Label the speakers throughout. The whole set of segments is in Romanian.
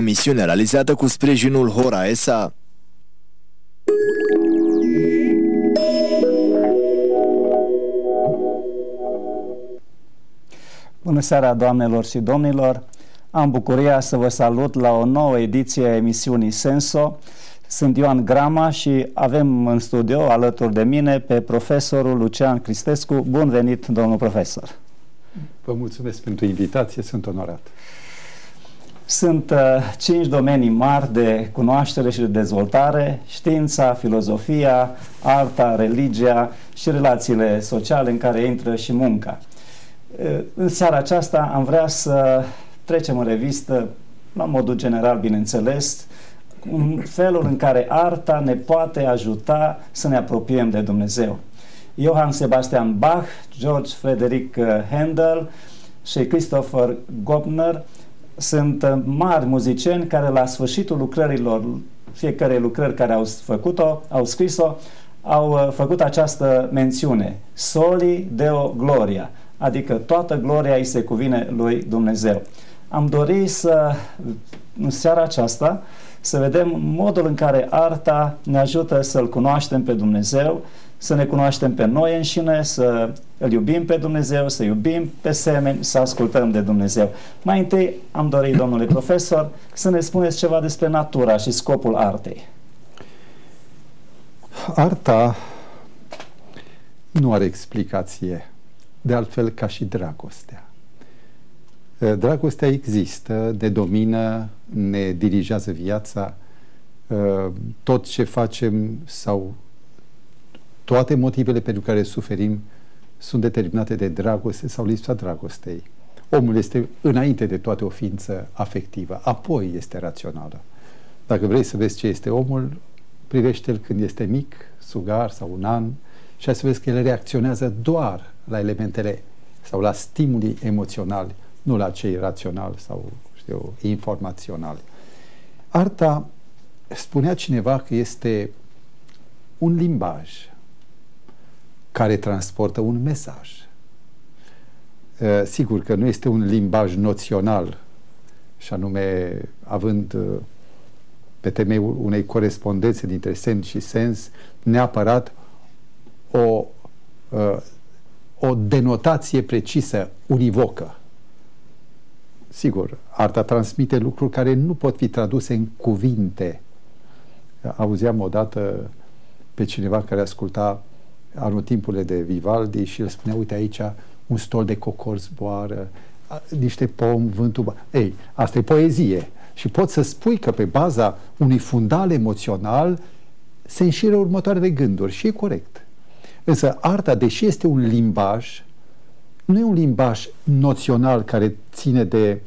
Speaker 1: emisiune realizată cu sprijinul Hora SA.
Speaker 2: Bună seara, doamnelor și domnilor! Am bucuria să vă salut la o nouă ediție a emisiunii Senso. Sunt Ioan Grama și avem în studio alături de mine pe profesorul Lucian Cristescu. Bun venit, domnul profesor!
Speaker 3: Vă mulțumesc pentru invitație, sunt onorat.
Speaker 2: Sunt 5 domenii mari de cunoaștere și de dezvoltare: știința, filozofia, arta, religia și relațiile sociale în care intră și munca. În seara aceasta am vrea să trecem în revistă, la modul general, bineînțeles, felul în care arta ne poate ajuta să ne apropiem de Dumnezeu. Johann Sebastian Bach, George Frederick Handel și Christopher Gobner sunt mari muzicieni care la sfârșitul lucrărilor, fiecare lucrări care au scris-o, au făcut această mențiune: Soli Deo Gloria, adică toată gloria îi se cuvine lui Dumnezeu. Am dorit să, în seara aceasta, să vedem modul în care arta ne ajută să-L cunoaștem pe Dumnezeu, să ne cunoaștem pe noi înșine, să Îl iubim pe Dumnezeu, să iubim pe semeni, să ascultăm de Dumnezeu. Mai întâi am dorit, domnule profesor, să ne spuneți ceva despre natura și scopul artei.
Speaker 3: Arta nu are explicație, de altfel ca și dragostea. Dragostea există, ne domină, ne dirigează viața, tot ce facem sau toate motivele pentru care suferim sunt determinate de dragoste sau lipsa dragostei. Omul este înainte de toate o ființă afectivă, apoi este rațională. Dacă vrei să vezi ce este omul, privește-l când este mic, sugar sau un an, și ai să vezi că el reacționează doar la elementele sau la stimuli emoționali, nu la cei raționali sau, informaționali. Arta, spunea cineva că este un limbaj care transportă un mesaj. Sigur că nu este un limbaj noțional, și anume având pe temeiul unei corespondențe dintre semn și sens neapărat o denotație precisă, univocă. Sigur, arta transmite lucruri care nu pot fi traduse în cuvinte. Auzeam odată pe cineva care asculta anotimpurile de Vivaldi și el spunea: uite aici un stol de cocor zboară, niște pomi, vântul... Ei, asta e poezie. Și poți să spui că pe baza unui fundal emoțional se înșiră următoarele gânduri și e corect. Însă arta, deși este un limbaj, nu e un limbaj noțional care ține de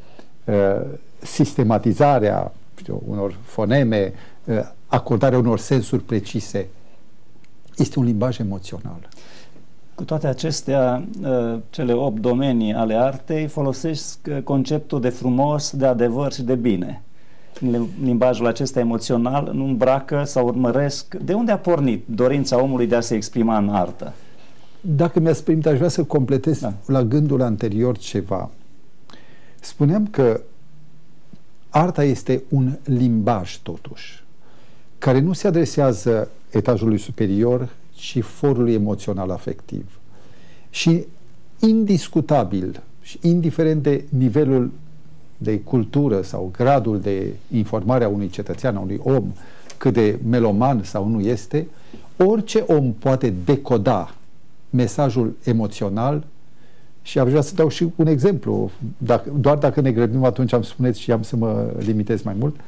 Speaker 3: sistematizarea unor foneme, acordarea unor sensuri precise. Este un limbaj emoțional.
Speaker 2: Cu toate acestea, cele 8 domenii ale artei folosesc conceptul de frumos, de adevăr și de bine. Limbajul acesta emoțional nu îmbracă sau urmăresc. De unde a pornit dorința omului de a se exprima în artă?
Speaker 3: Dacă mi-ați permit, aș vrea să completez la gândul anterior ceva. Spuneam că arta este un limbaj, totuși, care nu se adresează etajului superior, ci forului emoțional afectiv. Și indiscutabil și indiferent de nivelul de cultură sau gradul de informare a unui cetățean, a unui om, cât de meloman sau nu este, orice om poate decoda mesajul emoțional. Și aș vrea să dau și un exemplu. Doar dacă ne grăbim, atunci am spuneți și am să mă limitez mai mult.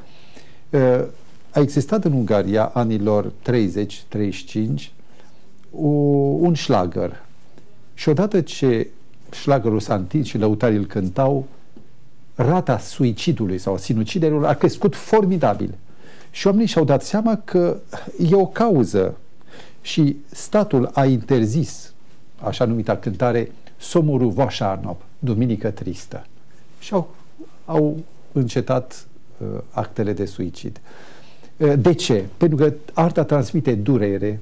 Speaker 3: A existat în Ungaria, anilor 30-35, un șlagăr. Și odată ce șlagărul s-a întins și lăutarii îl cântau, rata suicidului sau sinuciderilor a crescut formidabil. Și oamenii și-au dat seama că e o cauză. Și statul a interzis așa numita cântare Somoru Vasárnap, Duminică Tristă. Și au încetat actele de suicid. De ce? Pentru că arta transmite durere,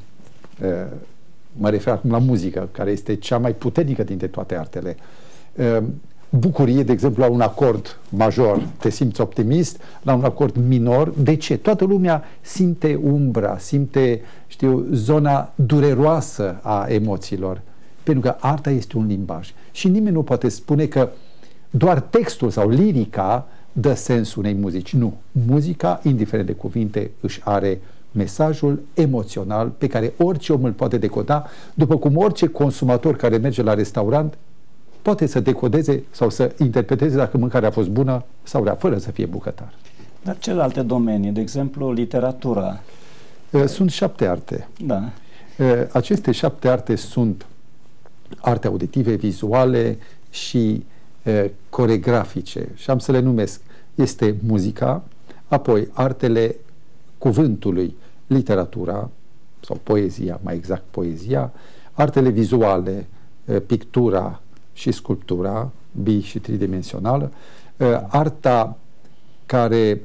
Speaker 3: mă refer acum la muzică, care este cea mai puternică dintre toate artele. bucurie, de exemplu, la un acord major te simți optimist, la un acord minor. De ce? Toată lumea simte umbra, simte, știu, zona dureroasă a emoțiilor. Pentru că arta este un limbaj. Și nimeni nu poate spune că doar textul sau lirica dă sens unei muzici. Nu. Muzica, indiferent de cuvinte, își are mesajul emoțional pe care orice om îl poate decoda, după cum orice consumator care merge la restaurant poate să decodeze sau să interpreteze dacă mâncarea a fost bună sau rea, fără să fie bucătar.
Speaker 2: Dar celelalte domenii, de exemplu, literatura?
Speaker 3: Sunt 7 arte.
Speaker 2: Da.
Speaker 3: Aceste 7 arte sunt arte auditive, vizuale și coregrafice. Și am să le numesc. Este muzica, apoi artele cuvântului, literatura sau poezia, mai exact poezia, artele vizuale, pictura și sculptura, bi- și tridimensională, arta care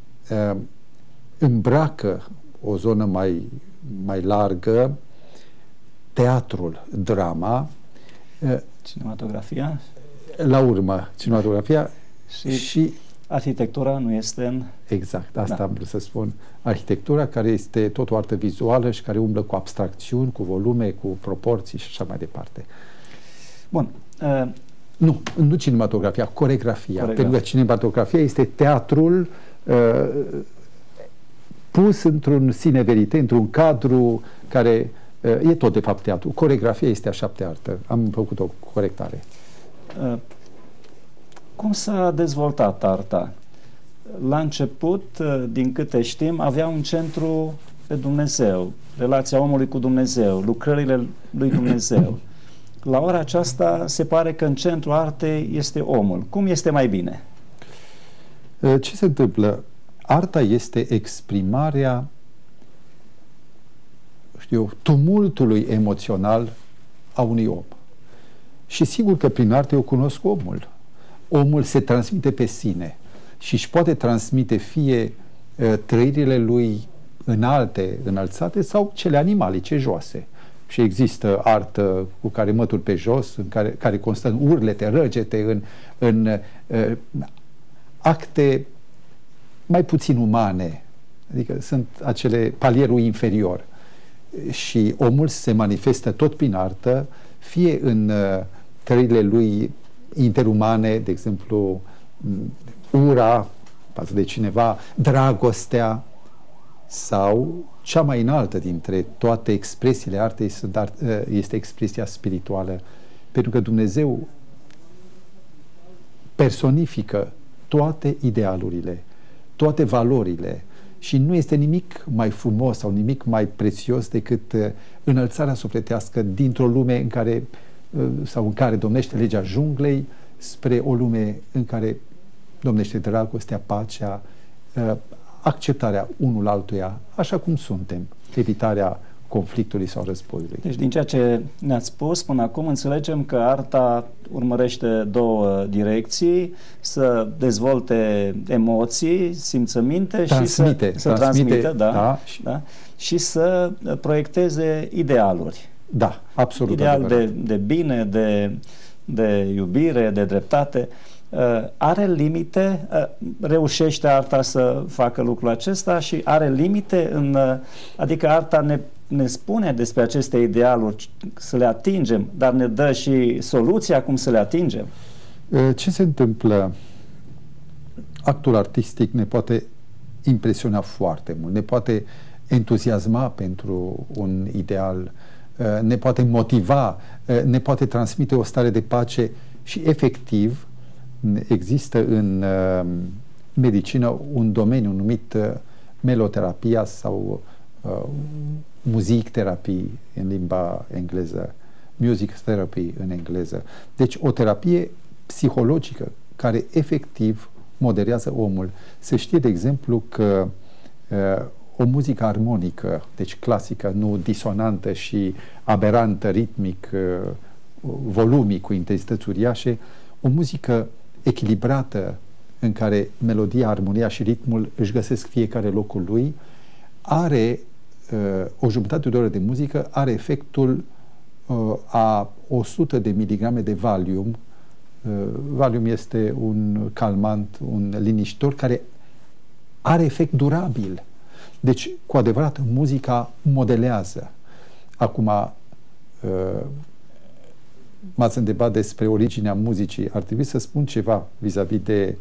Speaker 3: îmbracă o zonă mai largă, teatrul, drama,
Speaker 2: cinematografia.
Speaker 3: La urmă, cinematografia
Speaker 2: și arhitectura nu este în...
Speaker 3: Exact, asta am vrut să spun. Arhitectura, care este tot o artă vizuală și care umblă cu abstracțiuni, cu volume, cu proporții și așa mai departe.
Speaker 2: Bun.
Speaker 3: Nu cinematografia, coregrafia. Pentru că cinematografia este teatrul pus într-un sine verite, într-un cadru care e tot de fapt teatru. Coregrafia este a 7-a artă. Am făcut o corectare.
Speaker 2: Cum s-a dezvoltat arta? La început, din câte știm, avea un centru pe Dumnezeu, relația omului cu Dumnezeu, lucrările lui Dumnezeu. La ora aceasta se pare că în centrul artei este omul. Cum este mai bine?
Speaker 3: Ce se întâmplă? Arta este exprimarea, tumultului emoțional a unui om. Și sigur că prin artă eu cunosc omul. Omul se transmite pe sine și își poate transmite fie trăirile lui înalte, înălțate, sau cele animalice, joase. Și există artă cu care mături pe jos, care constă în urlete, răgete, în acte mai puțin umane, adică sunt acele palierul inferior. Și omul se manifestă tot prin artă, fie în trăirile lui interumane, de exemplu, ura față de cineva, dragostea, sau cea mai înaltă dintre toate expresiile artei este expresia spirituală. Pentru că Dumnezeu personifică toate idealurile, toate valorile și nu este nimic mai frumos sau nimic mai prețios decât înălțarea sufletească dintr-o lume în care domnește legea junglei spre o lume în care domnește dragostea, pacea, acceptarea unul altuia așa cum suntem, evitarea conflictului sau războiului.
Speaker 2: Deci din ceea ce ne-ați spus până acum înțelegem că arta urmărește două direcții: să dezvolte emoții, simțăminte și să transmită, și să proiecteze idealuri.
Speaker 3: Da, absolut.
Speaker 2: Ideal de bine, de iubire, de dreptate. Are limite? Reușește arta să facă lucrul acesta și are limite adică arta ne spune despre aceste idealuri, să le atingem, dar ne dă și soluția cum să le atingem?
Speaker 3: Ce se întâmplă? Actul artistic ne poate impresiona foarte mult, ne poate entuziasma pentru un ideal, ne poate motiva, ne poate transmite o stare de pace și efectiv există în medicină un domeniu numit meloterapia sau music therapy în limba engleză, music therapy în engleză. Deci o terapie psihologică care efectiv moderează omul. Se știe, de exemplu, că o muzică armonică, deci clasică, nu disonantă și aberantă, ritmic, volumic, cu intensități uriașe, o muzică echilibrată, în care melodia, armonia și ritmul își găsesc fiecare locul lui, are o jumătate de oră de muzică, are efectul a 100 de miligrame de Valium Valium este un calmant, un liniștitor care are efect durabil. Deci, cu adevărat, muzica modelează. Acum, m-ați întrebat despre originea muzicii. Ar trebui să spun ceva vis-a-vis de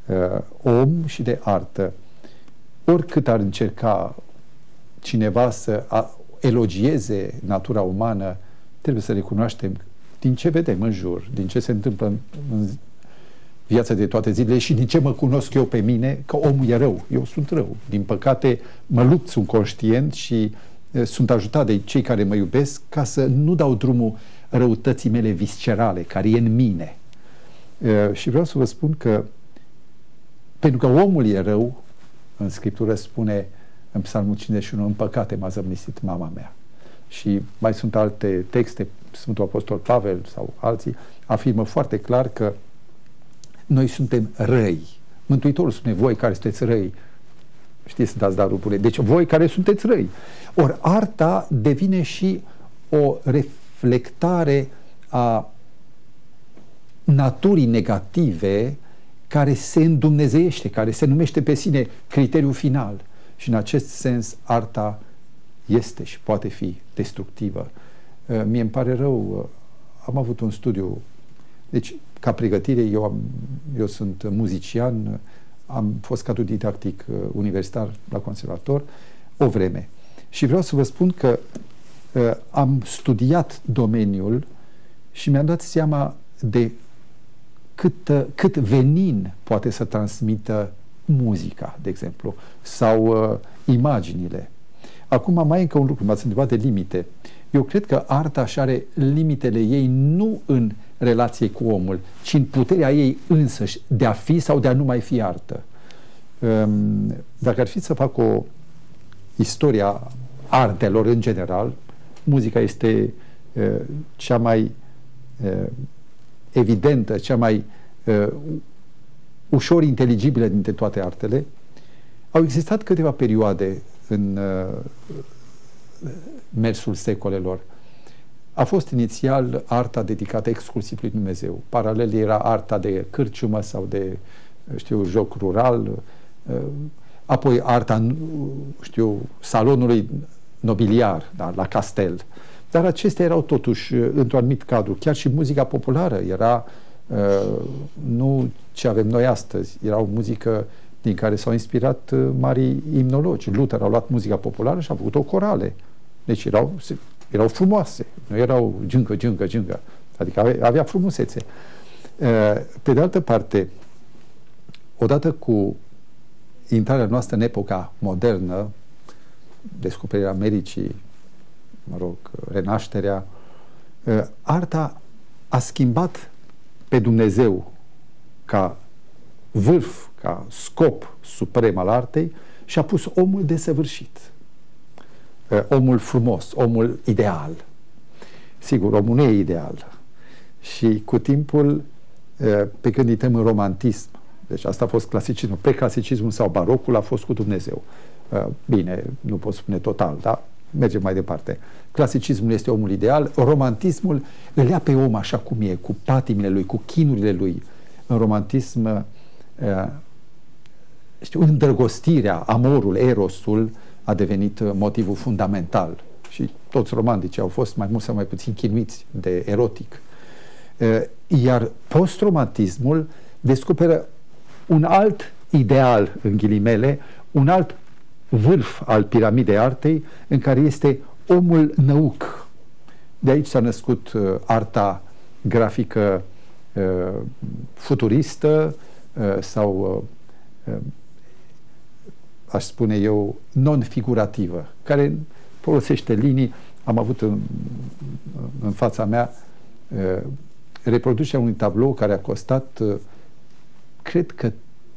Speaker 3: om și de artă. Oricât ar încerca cineva să elogieze natura umană, trebuie să recunoaștem din ce vedem în jur, din ce se întâmplă în viața de toate zilele și din ce mă cunosc eu pe mine, că omul e rău. Eu sunt rău. Din păcate, mă lupt, sunt conștient și sunt ajutat de cei care mă iubesc ca să nu dau drumul răutății mele viscerale, care e în mine. Și vreau să vă spun că pentru că omul e rău, în Scriptură spune în Psalmul 51, în păcate m-a zămislit mama mea. Și mai sunt alte texte, Sfântul Apostol Pavel sau alții, afirmă foarte clar că noi suntem răi. Mântuitorul spune, voi care sunteți răi, știți să dați darurile, deci voi care sunteți răi. Ori arta devine și o reflectare a naturii negative care se îndumnezeiește, care se numește pe sine criteriul final. Și în acest sens arta este și poate fi destructivă. Mie îmi pare rău, am avut un studiu, deci ca pregătire eu sunt muzician, am fost cadru didactic universitar la conservator o vreme și vreau să vă spun că am studiat domeniul și mi-am dat seama de cât venin poate să transmită muzica, de exemplu, sau imaginile. Acum mai e încă un lucru, m-ați întrebat de limite. Eu cred că arta și are limitele ei nu în relație cu omul, ci în puterea ei însăși de a fi sau de a nu mai fi artă. Dacă ar fi să fac o istoria artelor în general, muzica este cea mai evidentă, cea mai ușor inteligibilă dintre toate artele. Au existat câteva perioade în mersul secolelor. A fost inițial arta dedicată exclusiv lui Dumnezeu. Paralel era arta de cârciumă sau de, joc rural, apoi arta, salonului nobiliar, da, la castel. Dar acestea erau totuși într-un anumit cadru. Chiar și muzica populară era nu ce avem noi astăzi. Era o muzică din care s-au inspirat marii imnologi. Luther a luat muzica populară și a făcut-o corale. Deci erau frumoase. Nu erau giungă. Adică avea frumusețe. Pe de altă parte, odată cu intrarea noastră în epoca modernă, descoperirea Americii, renașterea, arta a schimbat pe Dumnezeu ca vârf, ca scop suprem al artei și a pus omul desăvârșit, omul frumos, omul ideal. Sigur, omul nu e ideal. Și cu timpul, pe când intrăm în romantism, deci asta a fost clasicismul, preclasicismul sau barocul a fost cu Dumnezeu. Bine, nu pot spune total, dar mergem mai departe. Clasicismul este omul ideal, romantismul îl ia pe om așa cum e, cu patimile lui, cu chinurile lui. În romantism, îndrăgostirea, amorul, erosul a devenit motivul fundamental. Și toți romanticii au fost mai mult sau mai puțin chinuiți de erotic. Iar post-romantismul descoperă un alt ideal, în ghilimele, un alt vârf al piramidei artei, în care este omul năuc. De aici s-a născut arta grafică futuristă sau, aș spune eu, non-figurativă, care folosește linii. Am avut în fața mea reproducerea unui tablou care a costat, cred că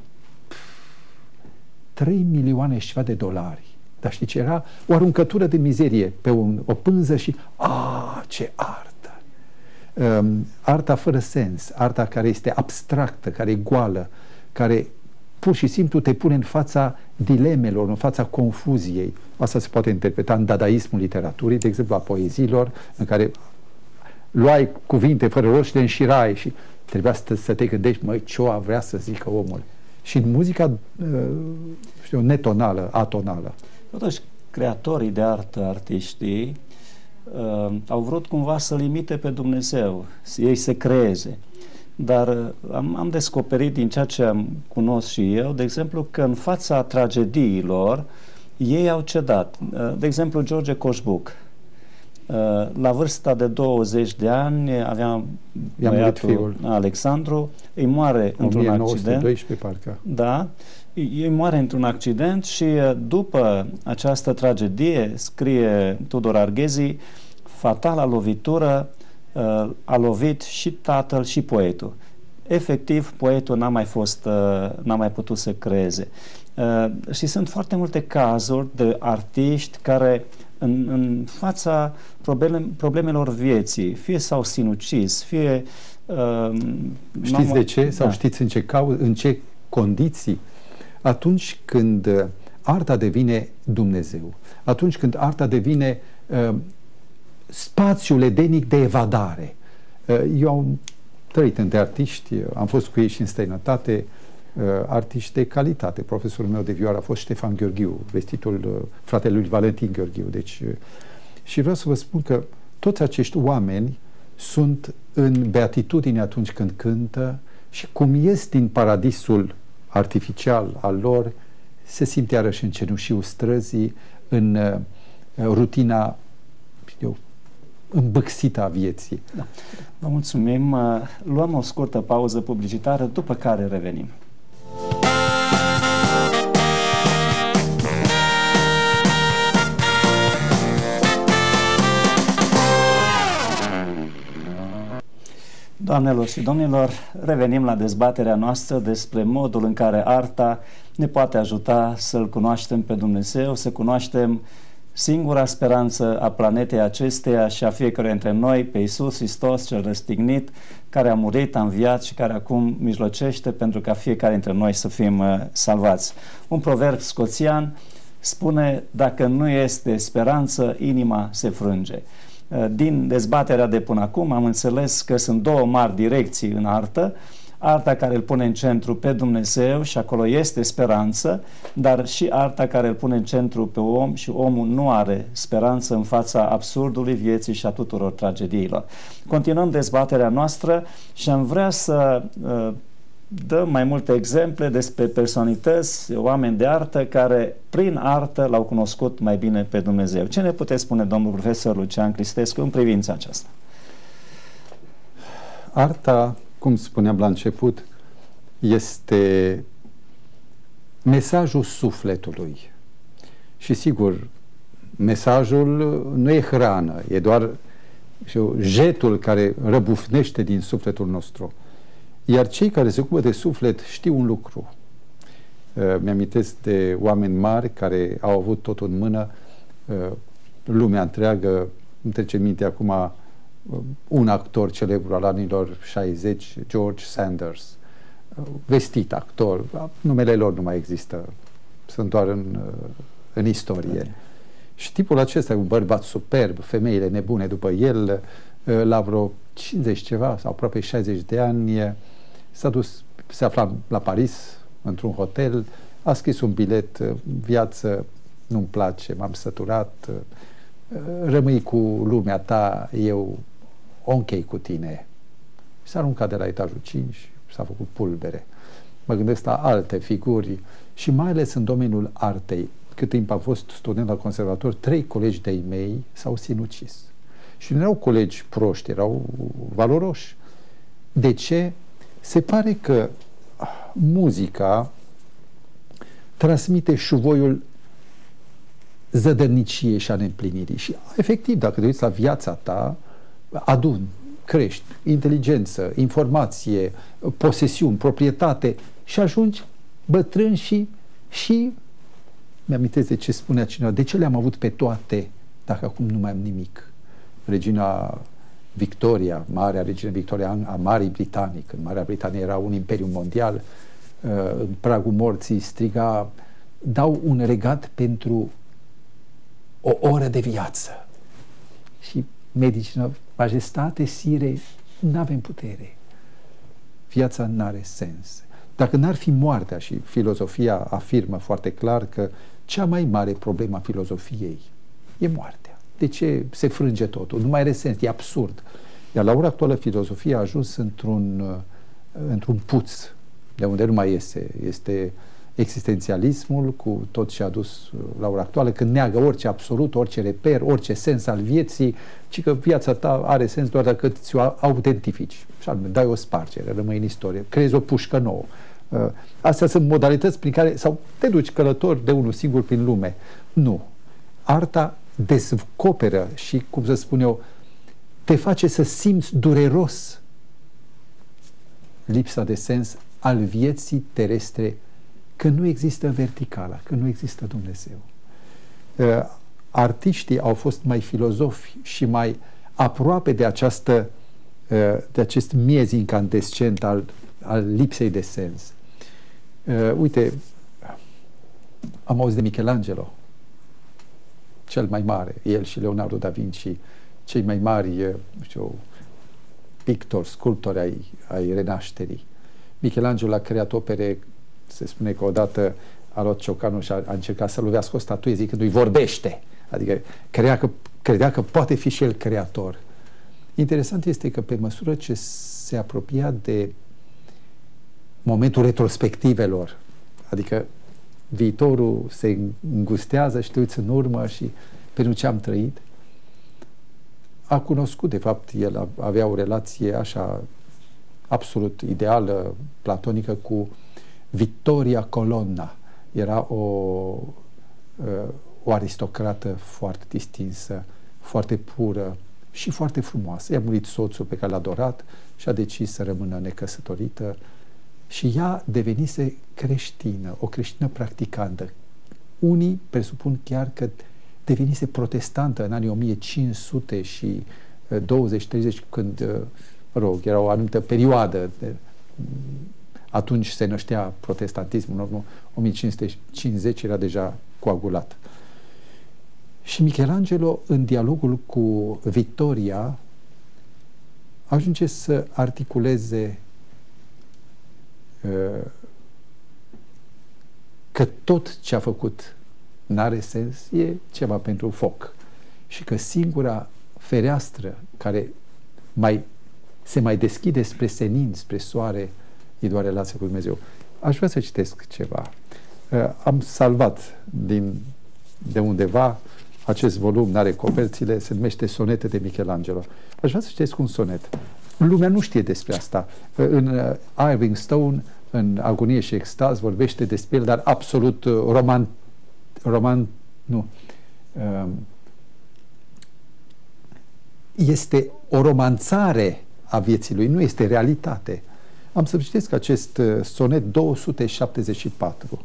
Speaker 3: 3 milioane și ceva de dolari. Dar știi ce era? O aruncătură de mizerie pe o pânză și ce artă! Arta fără sens, arta care este abstractă, care e goală, care pur și simplu te pune în fața dilemelor, în fața confuziei. Asta se poate interpreta în dadaismul literaturii, de exemplu a poeziilor, în care luai cuvinte fără rost și le înșirai și trebuia să te gândești, măi, ce-o vrea să zică omul. Și în muzica, știu, netonală, atonală.
Speaker 2: Totuși, creatorii de artă, artiștii, au vrut cumva să limite pe Dumnezeu, ei să creeze. Dar am descoperit din ceea ce am cunosc și eu, de exemplu, că în fața tragediilor ei au cedat. De exemplu, George Coșbuc. La vârsta de 20 de ani avea băiatul Alexandru, îi moare într-un accident.
Speaker 3: 1912 parcă.
Speaker 2: Da, îi moare într-un accident și după această tragedie, scrie Tudor Arghezi, fatala lovitură a lovit și tatăl și poetul. Efectiv, poetul n-a mai putut să creeze. Și sunt foarte multe cazuri de artiști care în fața problemelor vieții, fie s-au sinucis, fie...
Speaker 3: Știți de ce? Sau știți în ce condiții? Atunci când arta devine Dumnezeu, atunci când arta devine spațiul edenic de evadare. Eu am trăit între artiști, am fost cu ei și în străinătate, artiști de calitate. Profesorul meu de vioară a fost Ștefan Gheorghiu, vestitul fratele lui Valentin Gheorghiu. Deci, și vreau să vă spun că toți acești oameni sunt în beatitudine atunci când cântă și cum ies din paradisul artificial al lor, se simt iarăși în cenușiul străzii, în rutina îmbâxită a vieții.
Speaker 2: Da. Vă mulțumim. Luăm o scurtă pauză publicitară, după care revenim. Doamnelor și domnilor, revenim la dezbaterea noastră despre modul în care arta ne poate ajuta să-L cunoaștem pe Dumnezeu, să cunoaștem singura speranță a planetei acesteia și a fiecăruia dintre noi, pe Iisus Hristos cel răstignit, care a murit, a înviat și care acum mijlocește pentru ca fiecare dintre noi să fim salvați. Un proverb scoțian spune: dacă nu este speranță, inima se frânge. Din dezbaterea de până acum am înțeles că sunt două mari direcții în artă: arta care îl pune în centru pe Dumnezeu și acolo este speranță, dar și arta care îl pune în centru pe om și omul nu are speranță în fața absurdului vieții și a tuturor tragediilor. Continuăm dezbaterea noastră și am vrea să dăm mai multe exemple despre personalități, oameni de artă care prin artă l-au cunoscut mai bine pe Dumnezeu. Ce ne puteți spune, domnul profesor Lucian Cristescu, în privința aceasta?
Speaker 3: Arta, cum spuneam la început, este mesajul sufletului. Și sigur, mesajul nu e hrană, e doar jetul care răbufnește din sufletul nostru. Iar cei care se ocupă de suflet știu un lucru. Mi-amintesc de oameni mari care au avut totul în mână, lumea întreagă. Îmi trece în minte acum un actor celebru al anilor 60, George Sanders, vestit actor, numele lor nu mai există, sunt doar în istorie. Și tipul acesta, un bărbat superb, femeile nebune după el, la vreo 50 ceva, sau aproape 60 de ani, s-a dus, se afla la Paris, într-un hotel, a scris un bilet: viață, nu-mi place, m-am săturat, rămâi cu lumea ta, eu o închei cu tine. S-a aruncat de la etajul 5, s-a făcut pulbere. Mă gândesc la alte figuri și mai ales în domeniul artei. Cât timp am fost student la conservator, 3 colegi de-ai mei s-au sinucis. Și nu erau colegi proști, erau valoroși. De ce? Se pare că muzica transmite șuvoiul zădărniciei și a neîmplinirii. Și efectiv, dacă te uiți la viața ta, aduni, crești, inteligență, informație, posesiuni, proprietate și ajungi bătrân și mi-amintesc de ce spunea cineva: de ce le-am avut pe toate dacă acum nu mai am nimic? Regina Victoria, Marea Regină Victoria a Marii Britanii, când Marea Britanie era un imperiu mondial, în pragul morții striga: dau un regat pentru o oră de viață. Și medicii: majestate, sire, nu avem putere. viața n-are sens. Dacă n-ar fi moartea, și filozofia afirmă foarte clar că cea mai mare problemă a filozofiei e moartea. De ce se frânge totul? Nu mai are sens, e absurd. Iar la ora actuală filozofia a ajuns într-un puț de unde nu mai iese. Este existențialismul cu tot ce a dus la ora actuală, când neagă orice absolut, orice reper, orice sens al vieții, ci că viața ta are sens doar dacă ți-o autentifici. Și anume, dai o spargere, rămâi în istorie, creezi o pușcă nouă. Astea sunt modalități prin care, sau te duci călător de unul singur prin lume. Nu. Arta descoperă și, cum să spun eu, te face să simți dureros lipsa de sens al vieții terestre, că nu există verticala, că nu există Dumnezeu. Artiștii au fost mai filozofi și mai aproape de acest miez incandescent al lipsei de sens. Uite, am auzit de Michelangelo, cel mai mare, el și Leonardo da Vinci, cei mai mari, pictori, sculptori ai renașterii. Michelangelo a creat opere, se spune că odată a luat ciocanul și a încercat să lovească o statuie zicându-i vorbește. Adică credea că poate fi și el creator. Interesant este că pe măsură ce se apropia de momentul retrospectivelor, adică viitorul se îngustează și te uiți în urmă și pentru ce am trăit, a cunoscut, de fapt, el avea o relație așa absolut ideală, platonică, cu Vittoria Colonna. Era o aristocrată foarte distinsă, foarte pură și foarte frumoasă. I-a murit soțul pe care l-a adorat și a decis să rămână necăsătorită și ea devenise creștină, o creștină practicantă. Unii presupun chiar că devenise protestantă în anii 1500 și 20-30, când, era o anumită perioadă. Atunci se năștea protestantismul, în urmă 1550 era deja coagulat. Și Michelangelo, în dialogul cu Victoria, ajunge să articuleze că tot ce a făcut n-are sens, e ceva pentru foc. Și că singura fereastră care se mai deschide spre senin, spre soare, e doar relația cu Dumnezeu. Aș vrea să citesc ceva. Am salvat de undeva acest volum, n-are coperțile, se numește Sonete de Michelangelo. Aș vrea să citesc un sonet. Lumea nu știe despre asta. În Irving Stone, în Agonie și Extaz, vorbește despre el, dar absolut este o romanțare a vieții lui, nu este realitate. Am să citesc acest sonet 274.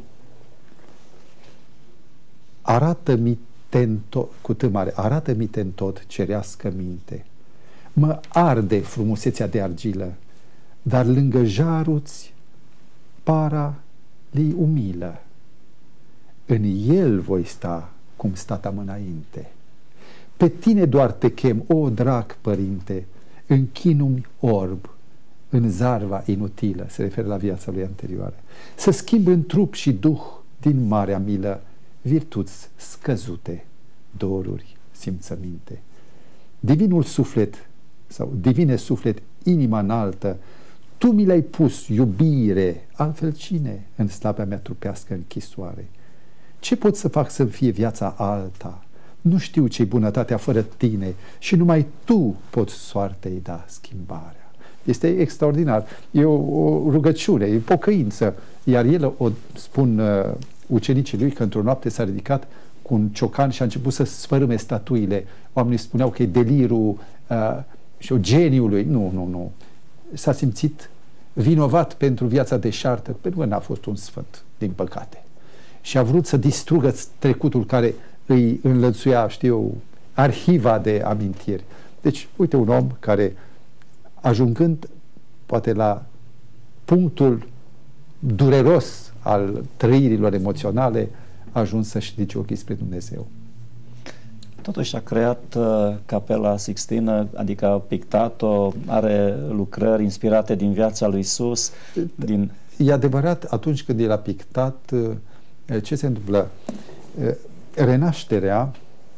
Speaker 3: Arată-mi arată-mi ten tot cerească minte. Mă arde frumusețea de argilă, dar lângă jaruți para-li umilă. În el voi sta cum statam înainte. Pe tine doar te chem, o drag părinte, în chinul orb, în zarva inutilă, se referă la viața lui anterioară, să schimb în trup și duh din marea milă virtuți scăzute, doruri, simțăminte. Divinul suflet sau divine suflet, inima înaltă, tu mi l-ai pus, iubire, altfel cine în slabea mea trupească închisoare? Ce pot să fac să-mi fie viața alta? Nu știu ce-i bunătatea fără tine și numai tu poți soartei da schimbarea. Este extraordinar. E o rugăciune, e pocăință. Iar el o spun ucenicii lui că într-o noapte s-a ridicat cu un ciocan și a început să sfărâme statuile. Oamenii spuneau că e delirul și o geniului. Nu. S-a simțit vinovat pentru viața deșartă, pentru că n-a fost un sfânt, din păcate. Și a vrut să distrugă trecutul care îi înlățuia, arhiva de amintiri. Deci, uite un om care, ajungând poate la punctul dureros al trăirilor emoționale, a ajuns să-și ridice ochii spre Dumnezeu.
Speaker 2: Totuși a creat Capela Sixtină, adică a pictat-o, are lucrări inspirate din viața lui Isus.
Speaker 3: E adevărat, atunci când el a pictat, ce se întâmplă? Renașterea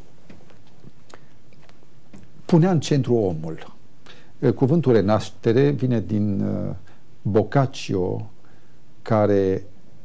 Speaker 3: punea în centru omul. Cuvântul renaștere vine din Boccaccio, care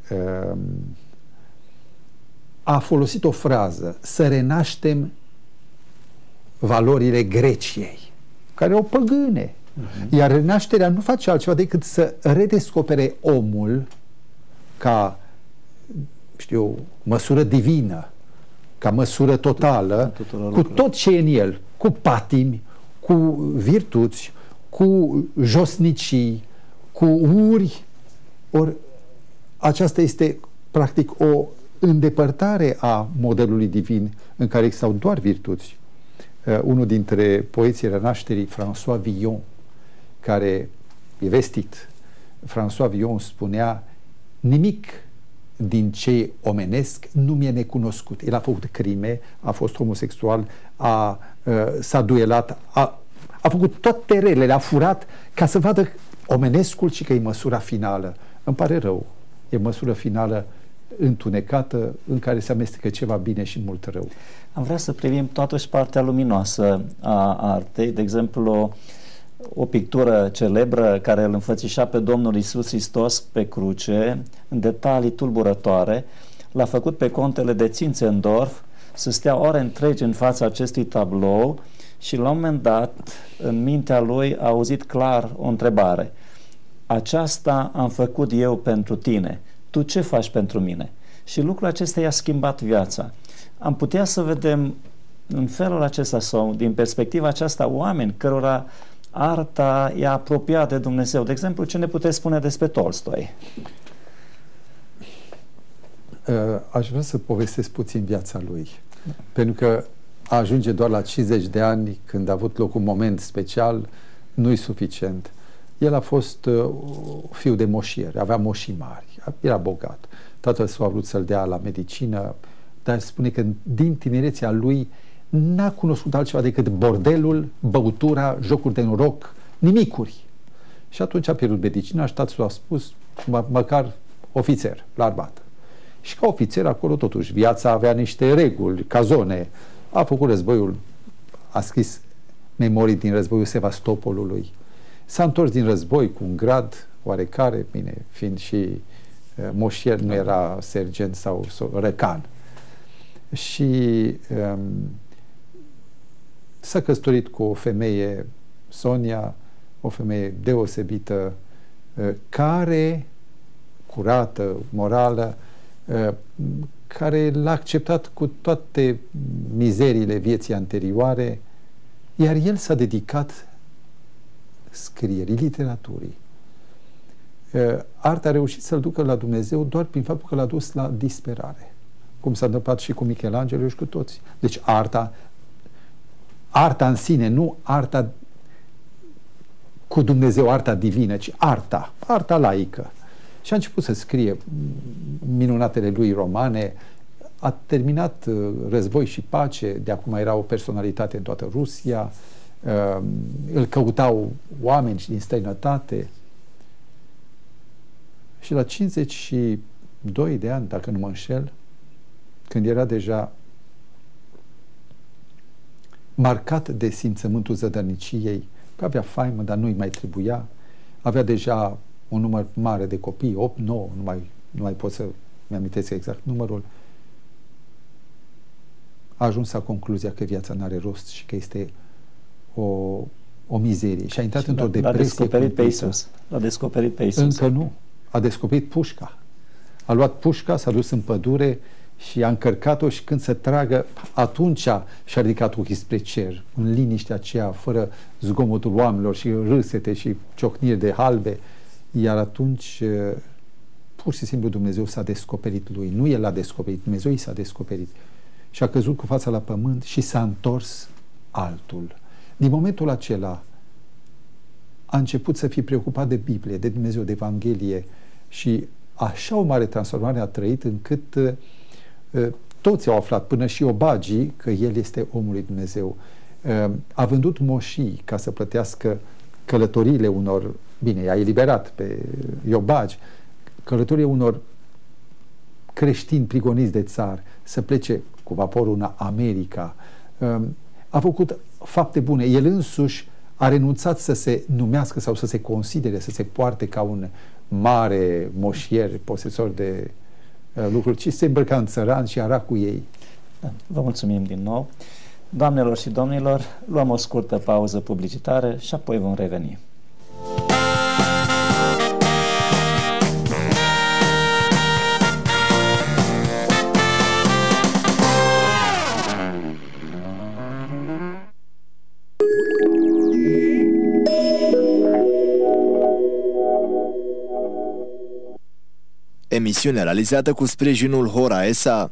Speaker 3: a folosit o frază: să renaștem valorile Greciei, care erau păgâne. Iar renașterea nu face altceva decât să redescopere omul ca, știu, măsură divină, ca măsură totală, cu tot ce e în el, cu patimi, cu virtuți, cu josnicii, cu uri. Ori aceasta este practic o îndepărtare a modelului divin în care existau doar virtuți. Unul dintre poeții renașterii, François Villon, care e vestit, François Villon spunea: nimic din ce omenesc nu mi-e necunoscut. El a făcut crime, a fost homosexual, s-a duelat, a făcut toate relele, a furat ca să vadă omenescul și că e măsura finală. Îmi pare rău, e măsură finală întunecată în care se amestecă ceva bine și mult rău.
Speaker 2: Am vrea să privim totuși partea luminoasă a artei, de exemplu o pictură celebră care îl înfățișa pe Domnul Iisus Hristos pe cruce, în detalii tulburătoare. L-a făcut pe contele de Zinzendorf să stea ore întregi în fața acestui tablou și la un moment dat, în mintea lui, a auzit clar o întrebare: aceasta am făcut eu pentru tine, tu ce faci pentru mine? Și lucrul acesta i-a schimbat viața. Am putea să vedem în felul acesta sau din perspectiva aceasta oameni cărora arta e apropiată de Dumnezeu. De exemplu, ce ne puteți spune despre Tolstoi?
Speaker 3: Aș vrea să povestesc puțin viața lui. Pentru că a ajunge doar la 50 de ani, când a avut loc un moment special, nu-i suficient. El a fost fiu de moșier, avea moșii mari, era bogat. Tatăl său a vrut să-l dea la medicină, dar spune că din tinerețea lui n-a cunoscut altceva decât bordelul, băutura, jocuri de noroc, nimicuri. Și atunci a pierdut medicina și tatăl a spus: măcar ofițer la armată. Și ca ofițer acolo totuși viața avea niște reguli, cazone. A făcut războiul, a scris memorii din războiul Sevastopolului. S-a întors din război cu un grad oarecare, bine, fiind și moșier, nu era sergent sau răcan. Și s-a căsătorit cu o femeie, Sonia, o femeie deosebită, care, curată, morală, care l-a acceptat cu toate mizeriile vieții anterioare, iar el s-a dedicat scrierii, literaturii. Arta a reușit să-l ducă la Dumnezeu doar prin faptul că l-a dus la disperare, cum s-a întâmplat și cu Michelangelo și cu toți. Deci arta în sine, nu arta cu Dumnezeu, arta divină, ci arta laică. Și a început să scrie minunatele lui romane, a terminat Război și pace, de acum era o personalitate în toată Rusia, îl căutau oameni din străinătate. Și la 52 de ani, dacă nu mă înșel, când era deja marcat de simțământul zădărniciei, că avea faimă, dar nu-i mai trebuia, avea deja un număr mare de copii, 8, 9, nu mai pot să mi-amintesc exact numărul, a ajuns la concluzia că viața n-are rost și că este o mizerie. Și a intrat într-o depresie.
Speaker 2: L-a descoperit pe Iisus. L-a descoperit pe Iisus.
Speaker 3: Încă nu. A descoperit pușca. A luat pușca, s-a dus în pădure și a încărcat-o și când se tragă, atunci și-a ridicat ochii spre cer, în liniștea aceea, fără zgomotul oamenilor și râsete și ciocniri de halbe. Iar atunci, pur și simplu, Dumnezeu s-a descoperit lui. Nu el l-a descoperit, Dumnezeu i s-a descoperit. Și a căzut cu fața la pământ și s-a întors altul. Din momentul acela a început să fie preocupat de Biblie, de Dumnezeu, de Evanghelie și așa o mare transformare a trăit încât toți au aflat, până și obagii, că el este omul lui Dumnezeu. A vândut moșii ca să plătească călătoriile unor, bine, i-a eliberat pe iobagi, călătoriile unor creștini prigoniți de țar, să plece cu vaporul în America. A făcut fapte bune. El însuși a renunțat să se numească sau să se considere, să se poarte ca un mare moșier, posesor de lucruri, ci se îmbrăca în țăran și era cu ei.
Speaker 2: Da, vă mulțumim din nou. Doamnelor și domnilor, luăm o scurtă pauză publicitară și apoi vom reveni.
Speaker 1: Emisiune realizată cu sprijinul Hora S.A.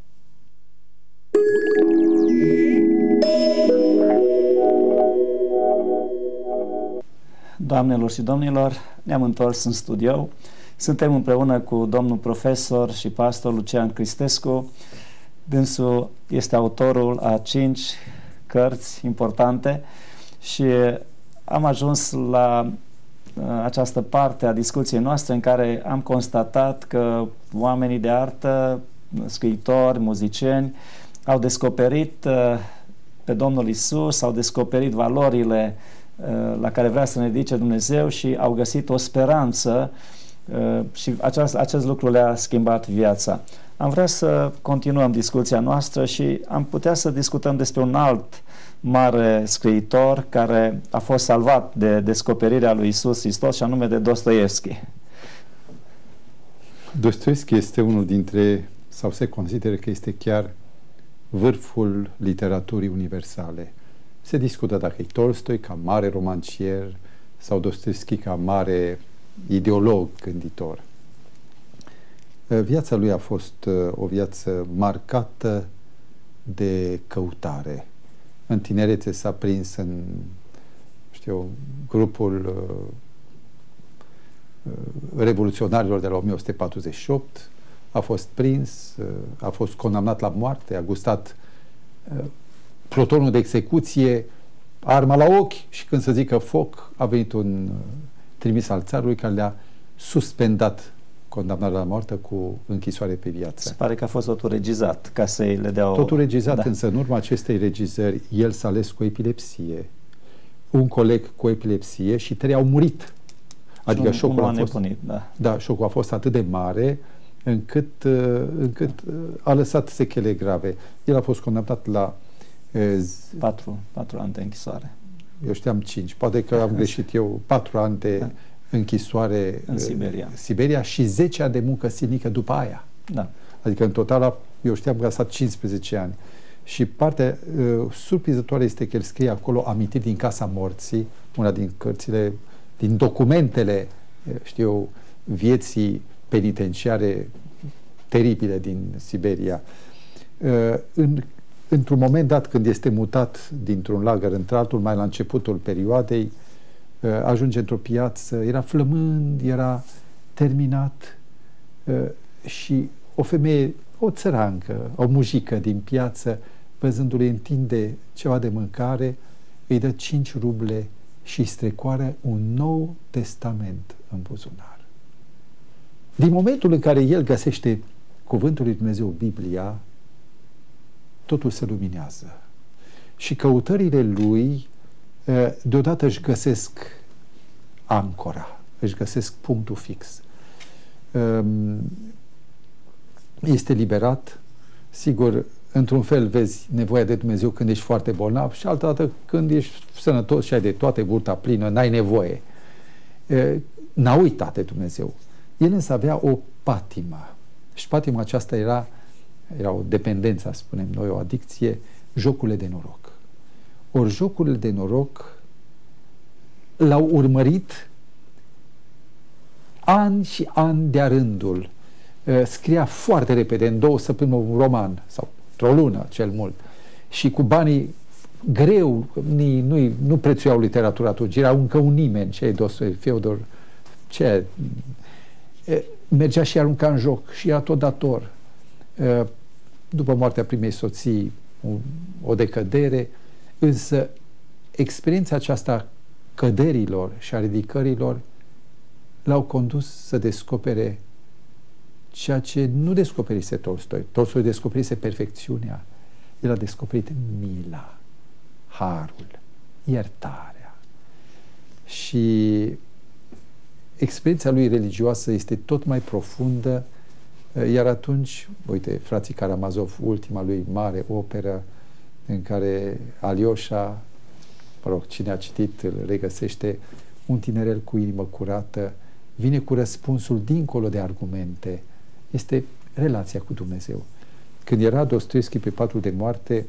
Speaker 2: Doamnelor și domnilor, ne-am întors în studio. Suntem împreună cu domnul profesor și pastor Lucian Cristescu. Dânsul este autorul a 5 cărți importante și am ajuns la această parte a discuției noastre în care am constatat că oamenii de artă, scriitori, muzicieni, au descoperit pe Domnul Isus, au descoperit valorile la care vrea să ne ridice Dumnezeu și au găsit o speranță și acest lucru le-a schimbat viața. Am vrea să continuăm discuția noastră și am putea să discutăm despre un alt mare scriitor care a fost salvat de descoperirea lui Isus Hristos, și anume de Dostoievski.
Speaker 3: Dostoievski este unul dintre, sau se consideră că este chiar vârful literaturii universale. Se discută dacă e Tolstoi ca mare romancier sau Dostoievski ca mare ideolog, gânditor. Viața lui a fost o viață marcată de căutare. În tinerețe s-a prins în, grupul revoluționarilor de la 1848, a fost prins, a fost condamnat la moarte, a gustat plutonul de execuție, arma la ochi, și când se zică foc, a venit un trimis al țarului care le-a suspendat condamnarea la moarte cu închisoare pe viață.
Speaker 2: Se pare că a fost totul regizat ca să-i le dea o...
Speaker 3: Totul regizat, însă în urma acestei regizări el s-a ales cu epilepsie, un coleg cu epilepsie și 3 au murit. Adică șocul a fost, șocul a fost atât de mare încât a lăsat sechele grave. El a fost condamnat la
Speaker 2: 4 ani de închisoare.
Speaker 3: Eu știam 5, poate că am greșit eu, 4 ani de închisoare
Speaker 2: în
Speaker 3: Siberia și 10 ani de muncă silnică după aia.
Speaker 2: Da.
Speaker 3: Adică în total eu știam că a stat 15 ani. Și partea surprinzătoare este că el scrie acolo amintiri din Casa Morții, una din cărțile, din documentele, vieții penitenciare teribile din Siberia. Într-un moment dat, când este mutat dintr-un lagăr într-altul, mai la începutul perioadei, ajunge într-o piață, era flămând, era terminat și o femeie, o țărancă, o mujică din piață, văzându-le întinde ceva de mâncare, îi dă 5 ruble și îi strecoară un Nou Testament în buzunar. Din momentul în care el găsește cuvântul lui Dumnezeu, Biblia, totul se luminează. Și căutările lui deodată își găsesc ancora, își găsesc punctul fix. Este liberat, sigur, într-un fel vezi nevoia de Dumnezeu când ești foarte bolnav și altădată când ești sănătos și ai de toate, burta plină, n-ai nevoie. N-a uitat de Dumnezeu. El însă avea o patimă. Și patima aceasta era o dependență, spunem noi, o adicție, jocurile de noroc. Ori jocurile de noroc l-au urmărit ani și ani de-a rândul. Scria foarte repede, în 2 săptămâni, un roman, sau într-o lună, cel mult. Și cu banii greu, nu prețuiau literatura atunci, era încă un nimeni, Feodor, mergea și arunca în joc și era tot dator. după moartea primei soții, o decădere, însă experiența aceasta căderilor și a ridicărilor l-au condus să descopere ceea ce nu descoperise Tolstoi. Tolstoi descoperise perfecțiunea. El a descoperit mila, harul, iertarea. Și experiența lui religioasă este tot mai profundă, iar atunci, uite, frații Karamazov, ultima lui mare operă în care Alioșa, mă rog, cine a citit îl regăsește, un tinerel cu inimă curată, vine cu răspunsul dincolo de argumente. Este relația cu Dumnezeu. Când era Dostoevski pe patul de moarte,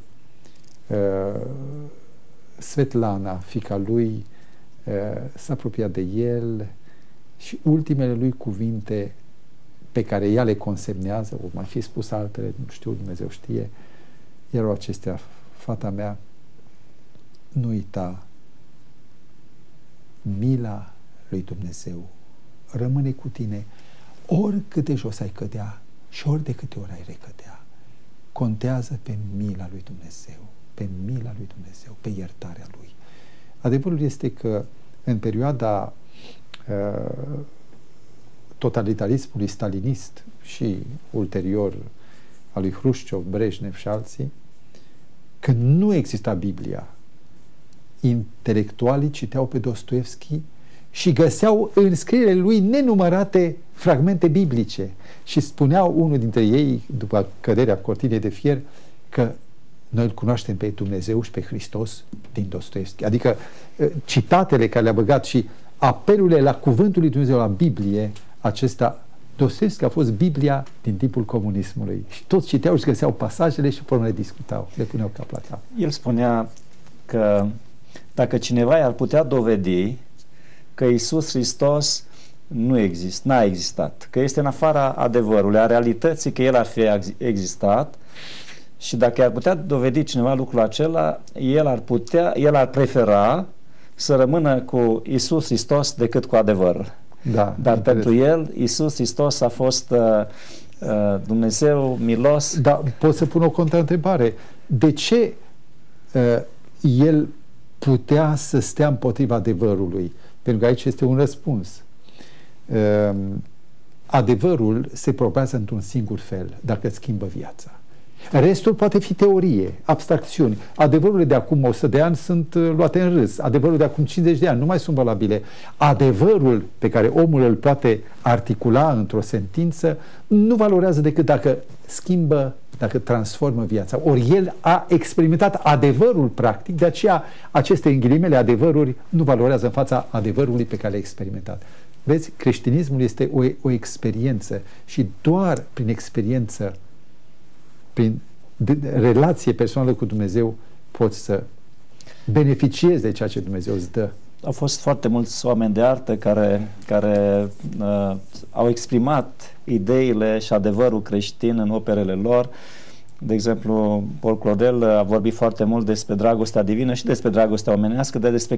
Speaker 3: Svetlana, fiica lui, s-a apropiat de el și ultimele lui cuvinte pe care ea le consemnează, o mai fi spus altele, nu știu, Dumnezeu știe, erau acestea: fata mea, nu uita, mila lui Dumnezeu rămâne cu tine oricât de jos ai cădea și ori de câte ori ai recădea. Contează pe mila lui Dumnezeu, pe mila lui Dumnezeu, pe iertarea lui. Adevărul este că în perioada totalitarismului stalinist și ulterior al lui Hrușciov, Brejnev și alții, când nu exista Biblia, intelectualii citeau pe Dostoevski și găseau în scrierile lui nenumărate fragmente biblice și spuneau unul dintre ei, după căderea cortinei de fier, că noi îl cunoaștem pe Dumnezeu și pe Hristos din Dostoevski. Adică citatele care le-a băgat și apelurile la cuvântul lui Dumnezeu, la Biblie, acesta, Dostoevski a fost Biblia din timpul comunismului. Și toți citeau și găseau pasajele și pe urmă le discutau, le puneau cap la cap.
Speaker 2: El spunea că dacă cineva ar putea dovedi că Iisus Hristos nu există, n-a existat, că este în afara adevărului, a realității, că El ar fi existat, și dacă ar putea dovedi cineva lucrul acela, el ar prefera să rămână cu Iisus Hristos decât cu adevărul.
Speaker 3: Da,
Speaker 2: dar pentru el, Iisus Hristos a fost Dumnezeu milos.
Speaker 3: Da, pot să pun o contraîntrebare. De ce el putea să stea împotriva adevărului? Pentru că aici este un răspuns. Adevărul se probează într-un singur fel, dacă îți schimbă viața. Restul poate fi teorie, abstracțiuni. Adevărurile de acum 100 de ani sunt luate în râs. Adevărul de acum 50 de ani nu mai sunt valabile. Adevărul pe care omul îl poate articula într-o sentință nu valorează decât dacă schimbă, dacă transformă viața. Ori el a experimentat adevărul practic, de aceea aceste, în ghilimele, adevăruri nu valorează în fața adevărului pe care l-a experimentat. Vezi, creștinismul este o experiență și doar prin experiență, prin relație personală cu Dumnezeu, poți să beneficiezi de ceea ce Dumnezeu îți dă.
Speaker 2: Au fost foarte mulți oameni de artă care au exprimat ideile și adevărul creștin în operele lor. De exemplu, Paul Claudel a vorbit foarte mult despre dragostea divină și despre dragostea omenească, dar despre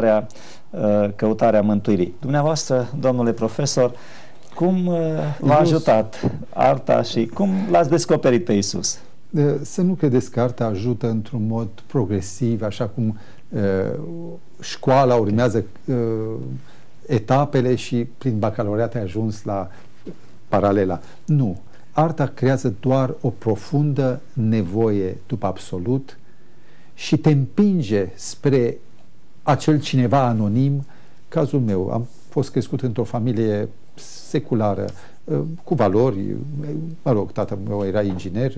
Speaker 2: căutarea mântuirii. Dumneavoastră, domnule profesor, cum v-a ajutat arta și cum l-ați descoperit pe Iisus?
Speaker 3: Să nu credeți că arta ajută într-un mod progresiv, așa cum școala urmează etapele și prin bacalaureat ai ajuns la paralela. Nu. Arta creează doar o profundă nevoie după absolut și te împinge spre acel cineva anonim. Cazul meu, am fost crescut într-o familie seculară, cu valori, mă rog, tatăl meu era inginer,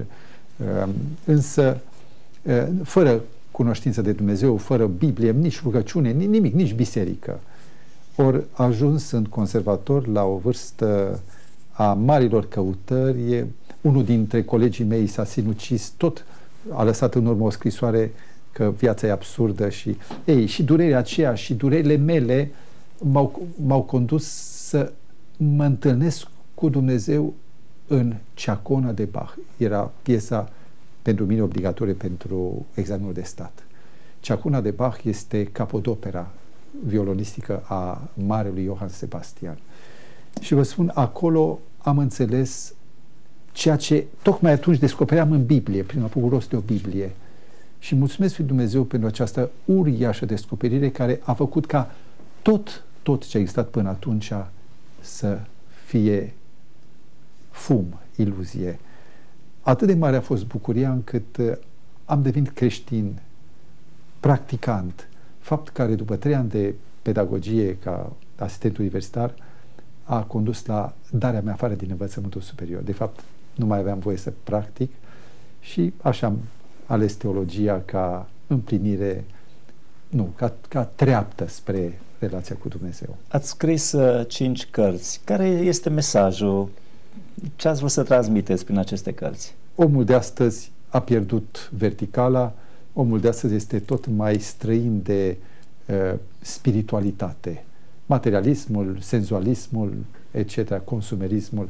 Speaker 3: însă fără cunoștință de Dumnezeu, fără Biblie, nici rugăciune, nimic, nici biserică. Ori ajuns în conservator la o vârstă a marilor căutări, unul dintre colegii mei s-a sinucis, tot a lăsat în urmă o scrisoare că viața e absurdă și durerea aceea și durerile mele m-au condus să mă întâlnesc cu Dumnezeu în Ciacona de Bach. Era piesa pentru mine obligatorie pentru examenul de stat. Ciacona de Bach este capodopera violonistică a marelui Johann Sebastian. Și vă spun, acolo am înțeles ceea ce tocmai atunci descopeream în Biblie, prin a făcut rost de o Biblie. Și mulțumesc lui Dumnezeu pentru această uriașă descoperire care a făcut ca tot ce a existat până atunci să fie fum, iluzie. Atât de mare a fost bucuria încât am devenit creștin, practicant, fapt care după 3 ani de pedagogie ca asistent universitar a condus la darea mea afară din învățământul superior. De fapt, nu mai aveam voie să practic și așa am ales teologia ca împlinire, ca treaptă spre relația cu Dumnezeu.
Speaker 2: Ați scris 5 cărți. Care este mesajul? Ce ați vrut să transmiteți prin aceste cărți?
Speaker 3: Omul de astăzi a pierdut verticala, omul de astăzi este tot mai străin de spiritualitate. Materialismul, senzualismul, etc., consumerismul.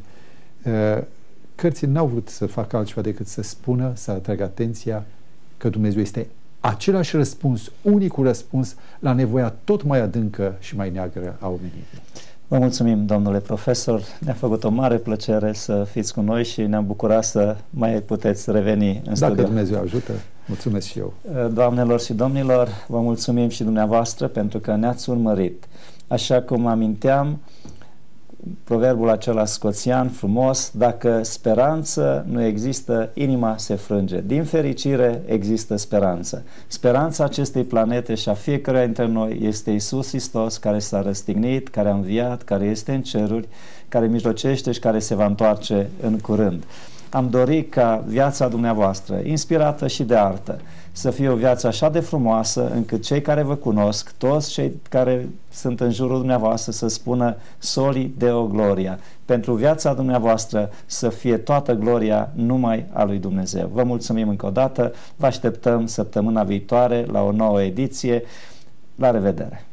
Speaker 3: Cărțile n-au vrut să facă altceva decât să spună, să atragă atenția că Dumnezeu este același răspuns, unicul răspuns la nevoia tot mai adâncă și mai neagră a omenirii.
Speaker 2: Vă mulțumim, domnule profesor. Ne-a făcut o mare plăcere să fiți cu noi și ne-am bucurat să mai puteți reveni în studio.
Speaker 3: Dacă Dumnezeu ajută, mulțumesc și eu.
Speaker 2: Doamnelor și domnilor, vă mulțumim și dumneavoastră pentru că ne-ați urmărit. Așa cum aminteam, proverbul acela scoțian frumos, dacă speranță nu există, inima se frânge. Din fericire există speranță. Speranța acestei planete și a fiecăruia dintre noi este Iisus Hristos, care s-a răstignit, care a înviat, care este în ceruri, care mijlocește și care se va întoarce în curând. Am dorit ca viața dumneavoastră, inspirată și de artă, să fie o viață așa de frumoasă încât cei care vă cunosc, toți cei care sunt în jurul dumneavoastră să spună soli Deo Gloria. Pentru viața dumneavoastră să fie toată gloria numai a lui Dumnezeu. Vă mulțumim încă o dată, vă așteptăm săptămâna viitoare la o nouă ediție. La revedere!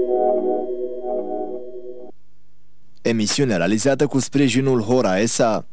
Speaker 1: Emisiune realizată cu sprijinul Hora ESA.